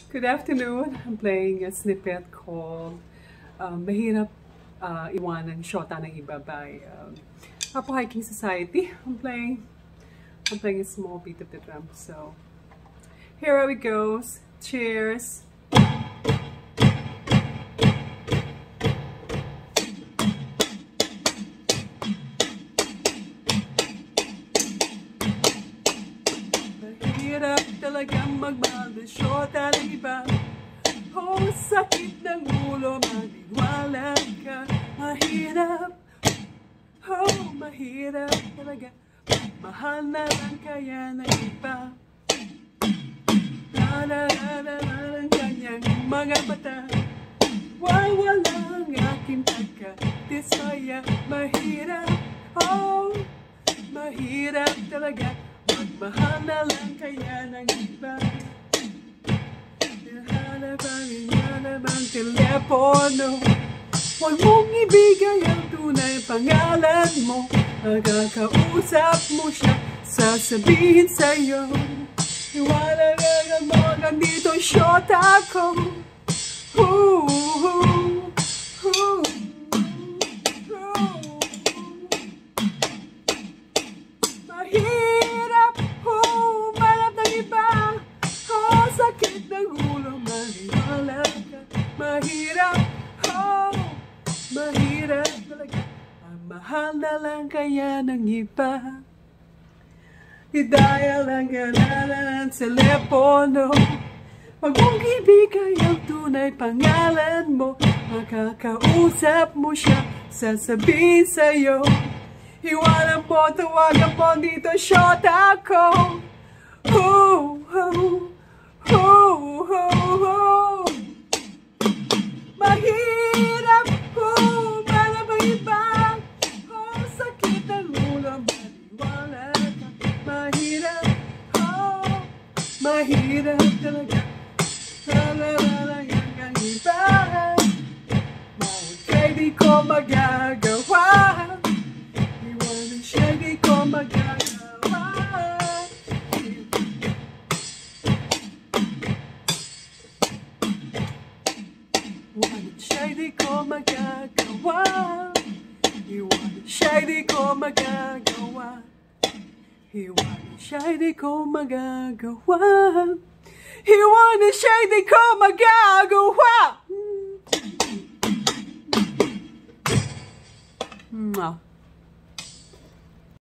Good afternoon. I'm playing a snippet called Mahirap Iwanan Shota ng Iba by Apo Hiking Society. I'm playing a small beat of the drum. So here it goes. Cheers. Mahirap talagang magmahal ng shota ng iba. Oh, sakit ng ulo, maniwala ka. Mahirap, oh, mahirap talaga. Mahal na lang kaya ng iba. Nararararan kanyang mga mata. Walang aking pagkatisaya. Mahirap, oh, mahirap talaga. Magmahal na lang kaya ng iba. Hanap ang telepono. Huwag mong ibigay ang tunay pangalan mo. Magkakausap mo siya, sasabihin sa'yo. Iwala lang mo, nandito shota ko. Mahirap, malap ng iba. Sakit ng ulo, maniwala ka. Mahirap, mahirap talaga. Ang mahal na lang kaya ng iba. Idaya lang ganalan sa telepono. Huwag mong ibigay ang tunay pangalan mo. Makakausap mo siya, sasabihin sa'yo. Hiwalan po, tawagan po, dito shota ko. Mahirap, para bang iba. Sakit ang ulo, maniwala ka. Mahirap, mahirap talaga. Talagang ang iba. Bawat kay di ko magagawa. Iwanan siya di ko magagawa. Iwanan siya di ko magagawa. Iwanan siya di ko magagawa. Iwanan siya di ko magagawa. Iwanan siya di ko magagawa.